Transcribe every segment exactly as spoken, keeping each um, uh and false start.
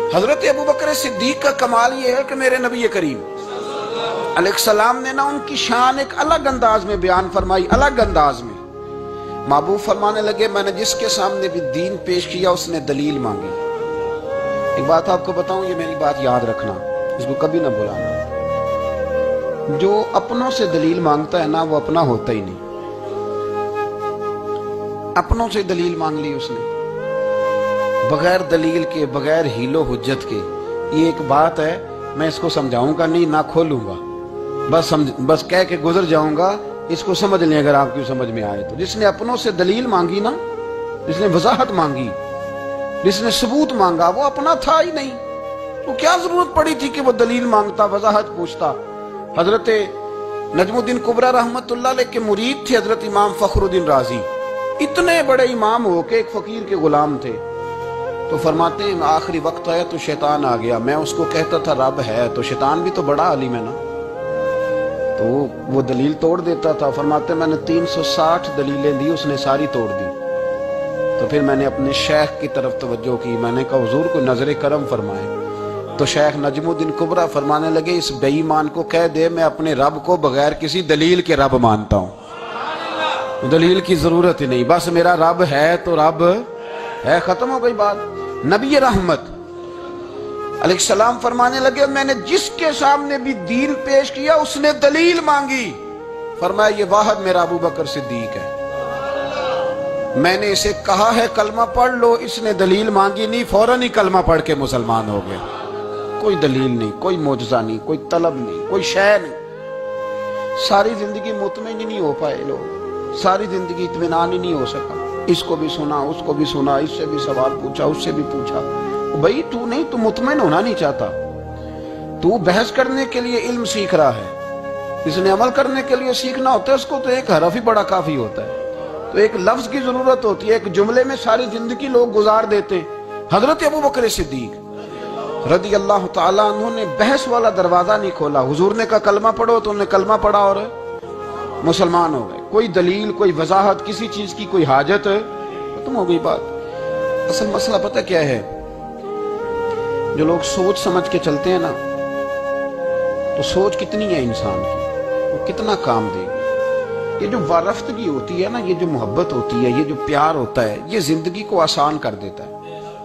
حضرت ابو بکر صدیق کا کمال یہ ہے کہ میرے نبی کریم علیہ السلام نے نا ان کی شان ایک الگ انداز میں بیان فرمائی، الگ انداز میں۔ محبوب فرمانے لگے میں نے جس کے سامنے بھی دین پیش کیا اس نے دلیل مانگی۔ ایک بات آپ کو بتاؤں، یہ میری بات یاد رکھنا، اس کو کبھی نہ بھلانا، جو اپنوں سے دلیل مانگتا ہے نا وہ اپنا ہوتا ہی نہیں۔ اپنوں سے دلیل مانگ لی اس نے بغیر دلیل کے، بغیر ہیل و حجت کے۔ یہ ایک بات ہے، میں اس کو سمجھاؤں گا نہیں، نہ کھولوں گا، بس سمجھ بس کہہ کے گزر جاؤں گا۔ اس کو سمجھ لیں اگر آپ کی سمجھ میں آئے تو۔ جس نے اپنوں سے دلیل مانگی نا، جس نے وضاحت مانگی، جس نے ثبوت مانگا، وہ اپنا تھا ہی نہیں۔ تو کیا ضرورت پڑی تھی کہ وہ دلیل مانگتا، وضاحت پوچھتا؟ حضرت نجم الدین کبریٰ رحمت اللہ علیہ کے مرید تھے حضرت امام فخر الدین رازی، اتنے بڑے امام ہو کے ایک فقیر کے غلام تھے۔ تو فرماتے ہیں آخری وقت آیا تو شیطان آ گیا، میں اس کو کہتا تھا رب ہے، تو شیطان بھی تو بڑا عالم ہے نا، تو وہ دلیل توڑ دیتا تھا۔ فرماتے ہیں میں نے تین سو ساٹھ دلیلیں دی، اس نے ساری توڑ دی۔ تو پھر میں نے اپنے شیخ کی طرف توجہ کی، میں نے کہا حضور کو نظر کرم فرمائے۔ تو شیخ نجم الدین کبریٰ فرمانے لگے اس بے ایمان کو کہہ دے میں اپنے رب کو بغیر کسی دلیل کے رب مانتا ہوں، دلیل کی ضرورت ہی نہیں، بس میرا رب ہے تو رب ہے، ختم ہو گئی بات۔ نبی رحمت علیہ السلام فرمانے لگے میں نے جس کے سامنے بھی دین پیش کیا اس نے دلیل مانگی، فرمایا یہ واحد میرا ابو بکر صدیق ہے۔ میں نے اسے کہا ہے کلمہ پڑھ لو، اس نے دلیل مانگی نہیں، فوراً ہی کلمہ پڑھ کے مسلمان ہو گیا۔ کوئی دلیل نہیں، کوئی معجزہ نہیں، کوئی طلب نہیں، کوئی شے نہیں۔ ساری زندگی مطمئن ہی نہیں ہو پائے لوگ، ساری زندگی اطمینان ہی نہیں ہو سکا۔ اس کو بھی سنا، اس کو بھی سنا، اس سے بھی سوال پوچھا، اس سے بھی پوچھا۔ بھائی تو نہیں، تو مطمئن ہونا نہیں چاہتا، تو بحث کرنے کے لیے علم سیکھ رہا ہے، اس نے عمل کرنے کے لیے سیکھنا ہوتا ہے، اس کو تو ایک حرف ہی بڑا کافی ہوتا ہے، تو ایک لفظ کی ضرورت ہوتی ہے، ایک جملے میں ساری زندگی لوگ گزار دیتے ہیں۔ حضرت ابو بکر صدیق رضی اللہ تعالیٰ عنہ نے بحث والا دروازہ نہیں کھولا، حضور نے کہا کلمہ پڑھو تو انہوں نے کلمہ پڑھا اور مسلمان ہو گئے۔ کوئی دلیل، کوئی وضاحت، کسی چیز کی کوئی حاجت، ختم ہو گئی بات۔ اصل مسئلہ پتہ کیا ہے، جو لوگ سوچ سمجھ کے چلتے ہیں نا، تو سوچ کتنی ہے انسان کی، وہ کتنا کام دے گی۔ یہ جو وارفتگی ہوتی ہے نا، یہ جو محبت ہوتی ہے، یہ جو پیار ہوتا ہے، یہ زندگی کو آسان کر دیتا ہے۔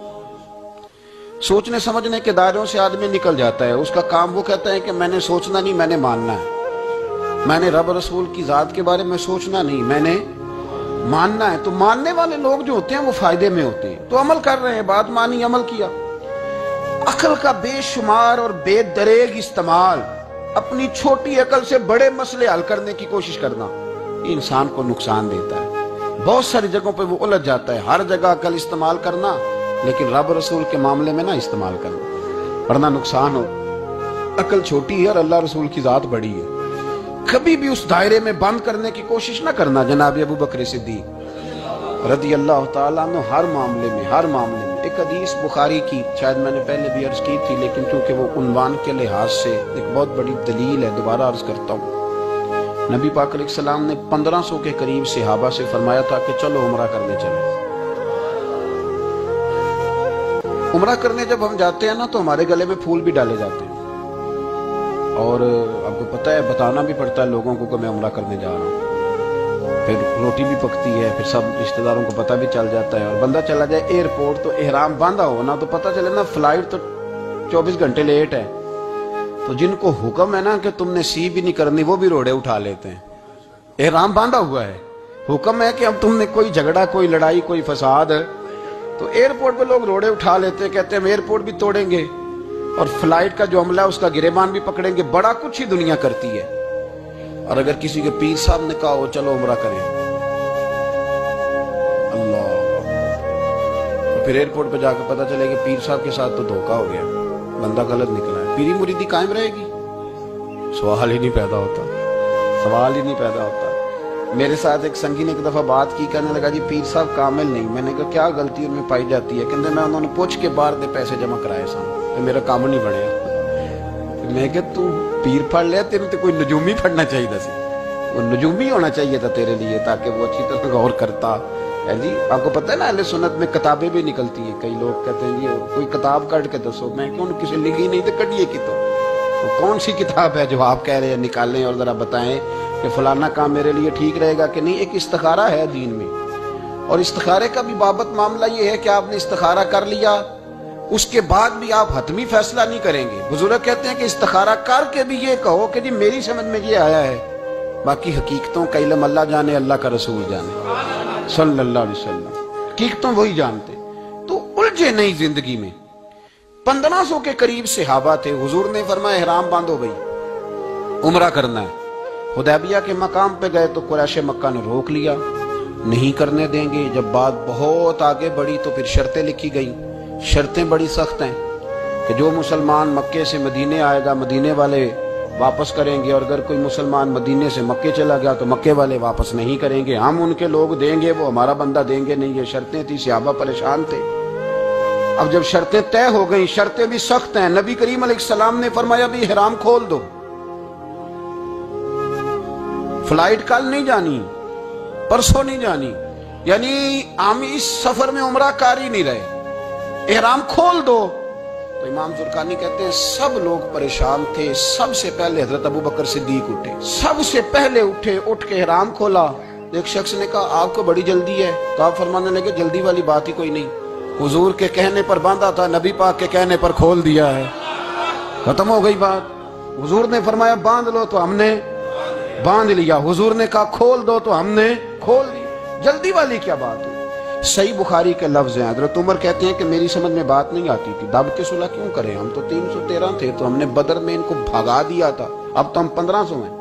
سوچنے سمجھنے کے دائروں سے آدمی نکل جاتا ہے، اس کا کام وہ کہتا ہے کہ میں نے سوچنا نہیں، میں نے ماننا ہے، میں نے رب رسول کی ذات کے بارے میں سوچنا نہیں، میں نے ماننا ہے۔ تو ماننے والے لوگ جو ہوتے ہیں وہ فائدے میں ہوتے ہیں، تو عمل کر رہے ہیں، بات مانی، عمل کیا۔ عقل کا بے شمار اور بے دریغ استعمال، اپنی چھوٹی عقل سے بڑے مسئلے حل کرنے کی کوشش کرنا، یہ انسان کو نقصان دیتا ہے۔ بہت ساری جگہوں پہ وہ الجھ جاتا ہے۔ ہر جگہ عقل استعمال کرنا، لیکن رب رسول کے معاملے میں نہ استعمال کرنا، ورنہ نقصان ہو۔ عقل چھوٹی ہے اور اللہ رسول کی ذات بڑی ہے، کبھی بھی اس دائرے میں بند کرنے کی کوشش نہ کرنا۔ جناب ابو بکر صدیق رضی اللہ تعالیٰ عنہ ہر معاملے میں، ہر معاملے میں۔ ایک حدیث بخاری کی، شاید میں نے پہلے بھی عرض کی تھی، لیکن چونکہ وہ عنوان کے لحاظ سے ایک بہت بڑی دلیل ہے، دوبارہ عرض کرتا ہوں۔ نبی پاک علیہ السلام نے پندرہ سو کے قریب صحابہ سے فرمایا تھا کہ چلو عمرہ کرنے چلیں۔ عمرہ کرنے جب ہم جاتے ہیں نا تو ہمارے گلے میں پھول بھی ڈالے جاتے ہیں، اور آپ کو پتہ ہے بتانا بھی پڑتا ہے لوگوں کو کہ میں عمرہ کرنے جا رہا ہوں۔ پھر روٹی بھی پکتی ہے، پھر سب رشتہ داروں کو پتہ بھی چل جاتا ہے، اور بندہ چلا جائے ایئرپورٹ تو احرام باندھا ہو نا تو پتہ چلے نا فلائٹ تو چوبیس گھنٹے لیٹ ہے، تو جن کو حکم ہے نا کہ تم نے سی بھی نہیں کرنی وہ بھی روڑے اٹھا لیتے ہیں۔ احرام باندھا ہوا ہے، حکم ہے کہ اب تم نے کوئی جھگڑا، کوئی لڑائی، کوئی فساد، تو ایئرپورٹ پہ لوگ روڑے اٹھا لیتے ہیں، کہتے ہیں ہم ایئرپورٹ بھی توڑیں گے اور فلائٹ کا جو عملہ ہے اس کا گریبان بھی پکڑیں گے، بڑا کچھ ہی دنیا کرتی ہے۔ اور اگر کسی کے پیر صاحب نے کہا ہو چلو عمرہ کریں، اللہ، اور پھر ایئرپورٹ پہ جا کے پتہ چلے کہ پیر صاحب کے ساتھ تو دھوکہ ہو گیا، بندہ غلط نکلا ہے، پیری مریدی قائم رہے گی؟ سوال ہی نہیں پیدا ہوتا، سوال ہی نہیں پیدا ہوتا۔ میرے ساتھ ایک سنگی نے ایک دفعہ بات کی، کہنے لگا جی پیر صاحب کامل نہیں۔ میں نے کہا کیا غلطی ان میں پائی جاتی ہے؟ کہتے میں انہوں نے پوچھ کے باہر دے پیسے جمع کرائے سن، تو میرا کام نہیں بڑھیا۔ میں کہ تو پیر پڑھ لیا، تیرے تو کوئی نجومی پڑھنا چاہیے تھا، وہ نجومی ہونا چاہیے تھا تیرے لیے، تاکہ وہ اچھی طرح غور کرتا، جی آپ کو پتہ ہے نا اہل سنت میں کتابیں بھی نکلتی ہیں. کئی لوگ کہتے ہیں جی کوئی کتاب کٹ کے دسو. میں کیوں کسی لکھی نہیں تو کٹیے کی تو کون سی کتاب ہے جو آپ کہہ رہے ہیں نکالیں اور ذرا بتائیں کہ فلانا کام میرے لیے ٹھیک رہے گا کہ نہیں. ایک استخارہ ہے دین میں, اور استخارے کا بھی بابت معاملہ یہ ہے کہ آپ نے استخارہ کر لیا, اس کے بعد بھی آپ حتمی فیصلہ نہیں کریں گے. بزرگ کہتے ہیں کہ استخارہ کر کے بھی یہ کہو کہ جی میری سمجھ میں یہ آیا ہے, باقی حقیقتوں کا علم اللہ جانے, اللہ کا رسول جانے صلی اللہ علیہ وسلم. حقیقتوں وہی جانتے. تو الجھے نہیں زندگی میں. پندرہ سو کے قریب صحابہ تھے. حضور نے فرمایا احرام باندھو بھائی, عمرہ کرنا ہے. حدیبیہ کے مقام پہ گئے تو قریش مکہ نے روک لیا, نہیں کرنے دیں گے. جب بات بہت آگے بڑھی تو پھر شرطیں لکھی گئیں. شرطیں بڑی سخت ہیں کہ جو مسلمان مکے سے مدینے آئے گا مدینے والے واپس کریں گے, اور اگر کوئی مسلمان مدینے سے مکے چلا گیا تو مکے والے واپس نہیں کریں گے. ہم ان کے لوگ دیں گے, وہ ہمارا بندہ دیں گے نہیں. یہ شرطیں تھی. صحابہ پریشان تھے. اب جب شرطیں طے ہو گئیں, شرطیں بھی سخت ہیں, نبی کریم علیہ السلام نے فرمایا بھی احرام کھول دو. فلائٹ کل نہیں جانی, پرسوں نہیں جانی, یعنی ہم اس سفر میں عمرہ کار ہی نہیں رہے, احرام کھول دو. تو امام زرقانی کہتے ہیں سب لوگ پریشان تھے. سب سے پہلے حضرت ابو بکر صدیق اٹھے, سب سے پہلے اٹھے. اٹھ کے احرام کھولا. ایک شخص نے کہا آپ کو بڑی جلدی ہے, تو آپ فرمانے لگے جلدی والی بات ہی کوئی نہیں. حضور کے کہنے پر باندھا تھا, نبی پاک کے کہنے پر کھول دیا ہے, ختم ہو گئی بات. حضور نے فرمایا باندھ لو تو ہم نے باندھ لیا. حضور نے کہا کھول دو تو ہم نے کھول دی. جلدی والی کیا بات ہے. صحیح بخاری کے لفظ ہیں. حضرت عمر کہتے ہیں کہ میری سمجھ میں بات نہیں آتی تھی, دب کے صلح کیوں کریں, ہم تو تین سو تیرہ تھے, تو ہم نے بدر میں ان کو بھگا دیا تھا, اب تو ہم پندرہ سو ہیں,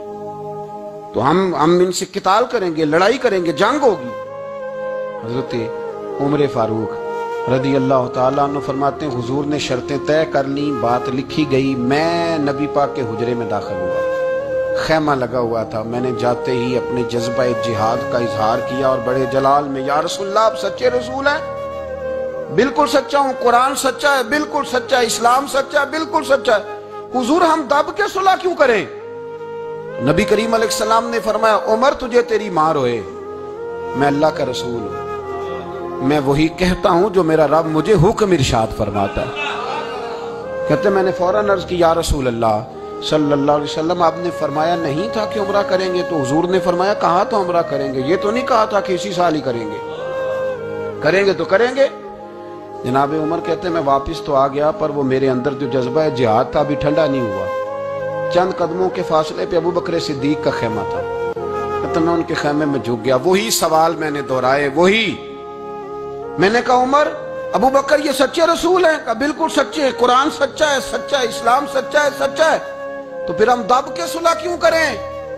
تو ہم ہم ان سے قتال کریں گے, لڑائی کریں گے, جنگ ہوگی. حضرت عمر فاروق رضی اللہ تعالیٰ عنہ فرماتے ہیں حضور نے شرطیں طے کر لیں, بات لکھی گئی. میں نبی پاک کے حجرے میں داخل ہوا, خیمہ لگا ہوا تھا. میں نے جاتے ہی اپنے جذبہ جہاد کا اظہار کیا اور بڑے جلال میں, یا رسول اللہ آپ سچے رسول ہیں؟ بالکل سچا ہوں. قرآن سچا ہے, بالکل سچا ہے. اسلام سچا ہے, بالکل سچا ہے. حضور ہم دب کے صلح کیوں کریں؟ نبی کریم علیہ السلام نے فرمایا عمر تجھے تیری ماں روئے, میں اللہ کا رسول ہوں, میں وہی کہتا ہوں جو میرا رب مجھے حکم ارشاد فرماتا ہے. کہتے میں نے فوراً عرض کی یا رسول اللہ صلی اللہ علیہ وسلم آپ نے فرمایا نہیں تھا کہ عمرہ کریں گے؟ تو حضور نے فرمایا کہا تو عمرہ کریں گے, یہ تو نہیں کہا تھا کہ اسی سال ہی کریں گے. کریں گے تو کریں گے. جناب عمر کہتے میں واپس تو آ گیا, پر وہ میرے اندر جو جذبہ جہاد تھا ابھی ٹھنڈا نہیں ہوا. چند قدموں کے فاصلے پہ ابو بکر صدیق کا خیمہ تھا. کہتے میں ان کے خیمے میں جھک گیا. وہی سوال میں نے دہرائے, وہی میں نے کہا عمر ابو بکر یہ سچے رسول ہیں؟ کہا بالکل سچے, قرآن سچا ہے, سچا ہے, اسلام سچا ہے, سچا ہے, تو پھر ہم دب کے صلح کیوں کریں؟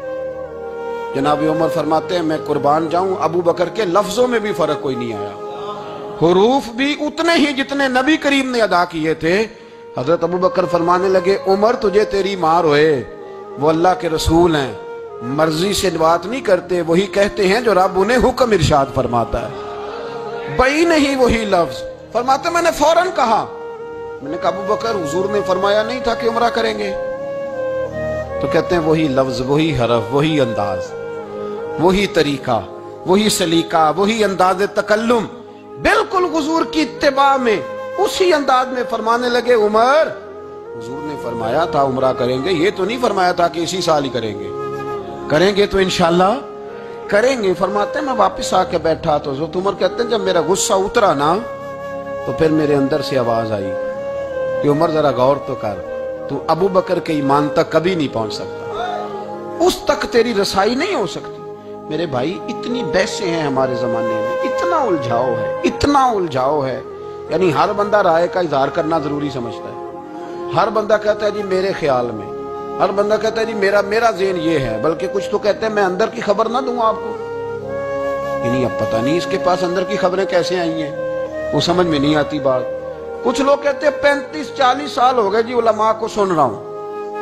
جناب عمر فرماتے ہیں میں قربان جاؤں ابو بکر کے لفظوں میں بھی فرق کوئی نہیں آیا, حروف بھی اتنے ہی جتنے نبی کریم نے ادا کیے تھے. حضرت ابو بکر فرمانے لگے عمر تجھے تیری ماں روئے, وہ اللہ کے رسول ہیں, مرضی سے بات نہیں کرتے, وہی کہتے ہیں جو رب انہیں حکم ارشاد فرماتا ہے. بئی نہیں وہی لفظ. فرماتے میں نے فوراً کہا, میں نے کہا ابو بکر حضور نے فرمایا نہیں تھا کہ عمرہ کریں گے؟ تو کہتے ہیں وہی لفظ, وہی حرف, وہی انداز, وہی طریقہ, وہی سلیقہ, وہی انداز تکلم, بالکل حضور کی اتباع میں اسی انداز میں فرمانے لگے عمر حضور نے فرمایا تھا عمرہ کریں گے, یہ تو نہیں فرمایا تھا کہ اسی سال ہی کریں گے, کریں گے تو انشاءاللہ کریں گے. فرماتے ہیں میں واپس آ کے بیٹھا تو حضرت عمر کہتے ہیں جب میرا غصہ اترا نا تو پھر میرے اندر سے آواز آئی کہ عمر ذرا غور تو کر, تو ابو بکر کے ایمان تک کبھی نہیں پہنچ سکتا, اس تک تیری رسائی نہیں ہو سکتی. میرے بھائی اتنی بحثیں ہیں ہمارے زمانے میں, اتنا الجھاؤ ہے, اتنا الجھاؤ ہے, یعنی ہر بندہ رائے کا اظہار کرنا ضروری سمجھتا ہے. ہر بندہ کہتا ہے جی میرے خیال میں, ہر بندہ کہتا ہے جی میرا میرا ذہن یہ ہے, بلکہ کچھ تو کہتے ہیں میں اندر کی خبر نہ دوں آپ کو. یعنی اب پتہ نہیں اس کے پاس اندر کی خبریں کیسے آئی ہیں, وہ سمجھ میں نہیں آتی بات. کچھ لوگ کہتے ہیں پینتیس چالیس سال ہو گئے جی علماء کو سن رہا ہوں.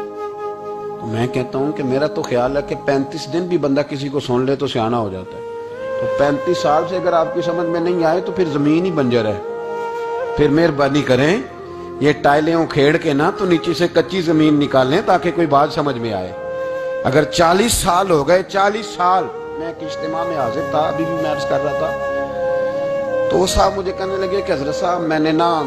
تو میں کہتا ہوں کہ میرا تو خیال ہے کہ پینتیس دن بھی بندہ کسی کو سن لے تو سیانہ ہو جاتا ہے. تو پینتیس سال سے اگر آپ کی سمجھ میں نہیں آئے تو پھر زمین ہی بنجر ہے. پھر مہربانی کریں یہ ٹائلیں اکھیڑ کے نا تو نیچے سے کچی زمین نکالیں تاکہ کوئی بات سمجھ میں آئے. اگر چالیس سال ہو گئے, چالیس سال میں ایک اجتماع میں حاضر تھا، ابھی بھی میں عرض کر رہا تھا، تو وہ صاحب مجھے کہنے لگے کہ حضرت صاحب میں نے نا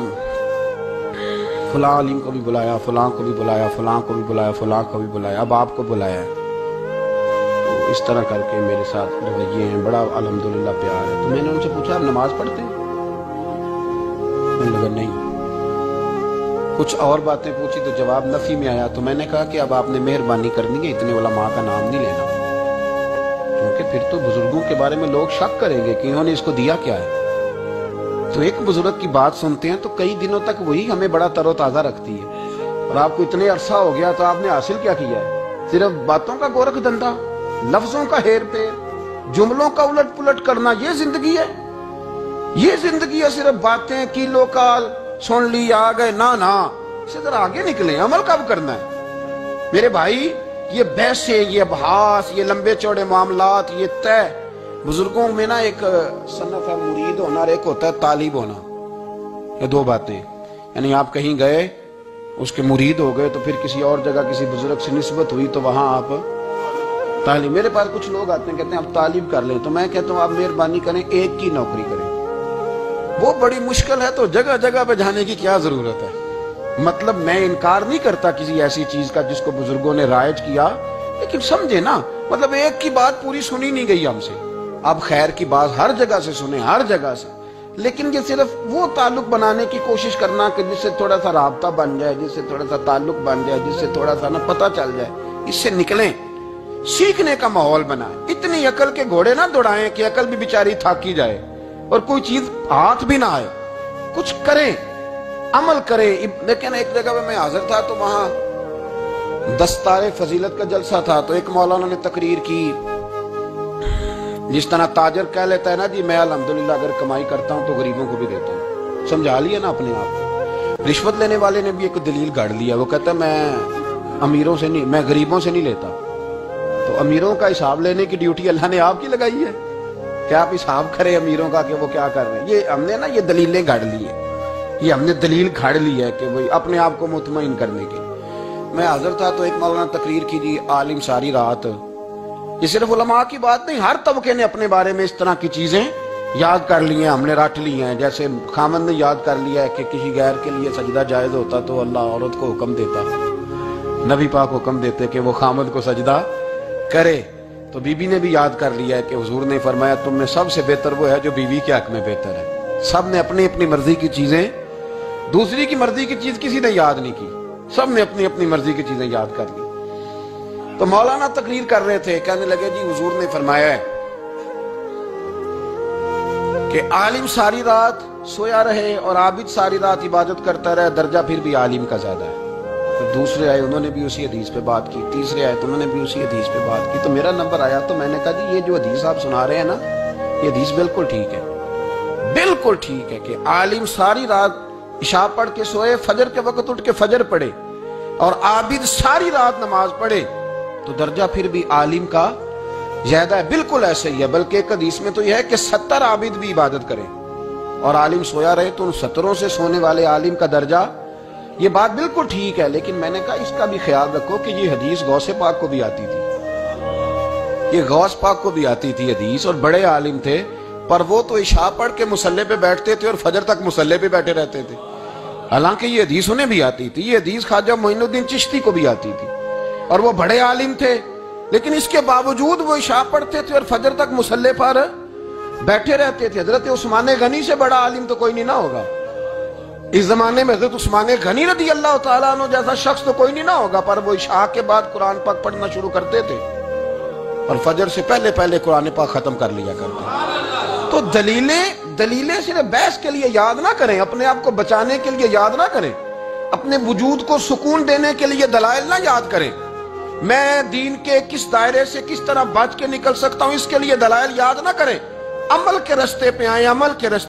فلاں عالم کو بھی بلایا، فلاں کو بھی بلایا، فلاں کو بھی بلایا، فلاں کو بھی بلایا، اب آپ کو بلایا ہے، تو اس طرح کر کے میرے ساتھ رویے ہیں، بڑا الحمدللہ پیار ہے۔ تو میں نے ان سے پوچھا آپ نماز پڑھتے ہیں؟ میں نے لگا نہیں۔ کچھ اور باتیں پوچھی تو جواب نفی میں آیا، تو میں نے کہا کہ اب آپ نے مہربانی کرنی ہے، اتنے علماء کا نام نہیں لینا، کیونکہ پھر تو بزرگوں کے بارے میں لوگ شک کریں گے کہ انہوں نے اس کو دیا کیا ہے۔ تو ایک بزرگ کی بات سنتے ہیں تو کئی دنوں تک وہی ہمیں بڑا تر و تازہ رکھتی ہے، اور آپ کو اتنے عرصہ ہو گیا تو آپ نے حاصل کیا کیا ہے؟ صرف باتوں کا گورکھ دھندا، لفظوں کا ہیر پھیر، جملوں کا الٹ پلٹ کرنا، یہ زندگی ہے؟ یہ زندگی ہے صرف باتیں کیلو کال سن لی آ گئے؟ نہ نہ، اسے ذرا آگے نکلیں، عمل کب کرنا ہے میرے بھائی؟ یہ بحثیں، یہ ابحاث، یہ لمبے چوڑے معاملات، یہ طے۔ بزرگوں میں نا ایک صنف ہے مرید ہونا اور ایک ہوتا ہے طالب ہونا، یہ دو باتیں، یعنی آپ کہیں گئے اس کے مرید ہو گئے تو پھر کسی اور جگہ کسی بزرگ سے نسبت ہوئی تو وہاں آپ طالب۔ میرے پاس کچھ لوگ آتے ہیں کہتے ہیں آپ طالب کر لیں، تو میں کہتا ہوں آپ مہربانی کریں ایک کی نوکری کریں، وہ بڑی مشکل ہے، تو جگہ جگہ پہ جانے کی کیا ضرورت ہے؟ مطلب میں انکار نہیں کرتا کسی ایسی چیز کا جس کو بزرگوں نے رائج کیا، لیکن سمجھے نا، مطلب ایک کی بات پوری سنی نہیں گئی ہم سے، اب خیر کی بات ہر جگہ سے سنیں، ہر جگہ سے، لیکن یہ صرف وہ تعلق بنانے کی کوشش کرنا کہ جس سے تھوڑا سا رابطہ بن جائے، جس سے تھوڑا سا تعلق بن جائے، جس سے تھوڑا سا نا پتہ چل جائے، اس سے نکلیں، سیکھنے کا ماحول بنائیں۔ اتنی عقل کے گھوڑے نہ دوڑائیں کہ عقل بھی بیچاری تھاکی جائے اور کوئی چیز ہاتھ بھی نہ آئے، کچھ کریں، عمل کریں۔ لیکن ایک جگہ پہ میں حاضر تھا تو وہاں دستار فضیلت کا جلسہ تھا، تو ایک مولانا نے تقریر کی، جس طرح تاجر کہہ لیتا ہے نا جی میں الحمدللہ اگر کمائی کرتا ہوں تو غریبوں کو بھی دیتا ہوں، سمجھا لیا نا اپنے آپ کو۔ رشوت لینے والے نے بھی ایک دلیل گاڑ لیا، وہ کہتا ہے میں امیروں سے نہیں، میں غریبوں سے نہیں لیتا، تو امیروں کا حساب لینے کی ڈیوٹی اللہ نے آپ کی لگائی ہے کہ آپ حساب کریں امیروں کا کہ وہ کیا کر رہے ہیں۔ یہ ہم نے نا یہ دلیلیں گاڑ لی ہے، یہ ہم نے دلیل گھاڑ لی ہے کہ وہی اپنے آپ کو مطمئن کرنے کے۔ میں حاضر تھا تو ایک مولانا تقریر کی جی عالم ساری رات، یہ صرف علماء کی بات نہیں، ہر طبقے نے اپنے بارے میں اس طرح کی چیزیں یاد کر لی ہیں، ہم نے رٹ لی ہیں۔ جیسے خامد نے یاد کر لیا ہے کہ کسی غیر کے لیے سجدہ جائز ہوتا تو اللہ عورت کو حکم دیتا، نبی پاک حکم دیتے کہ وہ خامد کو سجدہ کرے، تو بی بی نے بھی یاد کر لیا ہے کہ حضور نے فرمایا تم میں سب سے بہتر وہ ہے جو بیوی کے حق میں بہتر ہے۔ سب نے اپنی اپنی مرضی کی چیزیں، دوسری کی مرضی کی چیز کسی نے یاد نہیں کی، سب نے اپنی اپنی مرضی کی چیزیں یاد کر لی۔ تو مولانا تقریر کر رہے تھے، کہنے لگے جی حضور نے فرمایا ہے کہ عالم ساری رات سویا رہے اور عابد ساری رات عبادت کرتا رہے، درجہ پھر بھی عالم کا زیادہ ہے۔ پھر دوسرے آئے انہوں نے بھی اسی حدیث پہ بات کی، تیسرے آئے تو انہوں نے بھی اسی حدیث پہ بات کی، تو میرا نمبر آیا تو میں نے کہا جی یہ جو حدیث آپ سنا رہے ہیں نا یہ حدیث بالکل ٹھیک ہے، بالکل ٹھیک ہے کہ عالم ساری رات عشاء پڑھ کے سوئے، فجر کے وقت اٹھ کے فجر پڑھے، اور عابد ساری رات نماز پڑھے تو درجہ پھر بھی عالم کا زیادہ ہے۔ بالکل ایسے ہی ہے، بلکہ ایک حدیث میں تو یہ ہے کہ ستر عابد بھی عبادت کریں اور عالم سویا رہے تو ان ستروں سے سونے والے عالم کا درجہ، یہ بات بالکل ٹھیک ہے۔ لیکن میں نے کہا اس کا بھی خیال رکھو کہ یہ حدیث غوث پاک کو بھی آتی تھی، یہ غوث پاک کو بھی آتی تھی حدیث، اور بڑے عالم تھے، پر وہ تو عشاء پڑھ کے مصلی پہ بیٹھتے تھے اور فجر تک مصلی پہ بیٹھے رہتے تھے، حالانکہ یہ حدیث انہیں بھی آتی تھی، یہ حدیث خواجہ معین الدین چشتی کو بھی آتی تھی، اور وہ بڑے عالم تھے، لیکن اس کے باوجود وہ عشاء پڑھتے تھے اور فجر تک مصلی پر بیٹھے رہتے تھے۔ حضرت عثمان غنی سے بڑا عالم تو کوئی نہیں نہ ہوگا اس زمانے میں، حضرت عثمان غنی رضی اللہ تعالیٰ عنہ جیسا شخص تو کوئی نہیں نہ ہوگا، پر وہ عشاء کے بعد قرآن پاک پڑھنا شروع کرتے تھے اور فجر سے پہلے پہلے قرآن پاک ختم کر لیا کرتے۔ تو دلیلیں دلیلیں صرف بحث کے لیے یاد نہ کریں، اپنے آپ کو بچانے کے لیے یاد نہ کریں، اپنے وجود کو سکون دینے کے لیے دلائل نہ یاد کریں۔ میں دین کے کس دائرے سے کس طرح بچ کے نکل سکتا ہوں اس کے لیے دلائل یاد نہ کریں، عمل کے رستے پہ آئیں، عمل کے رستے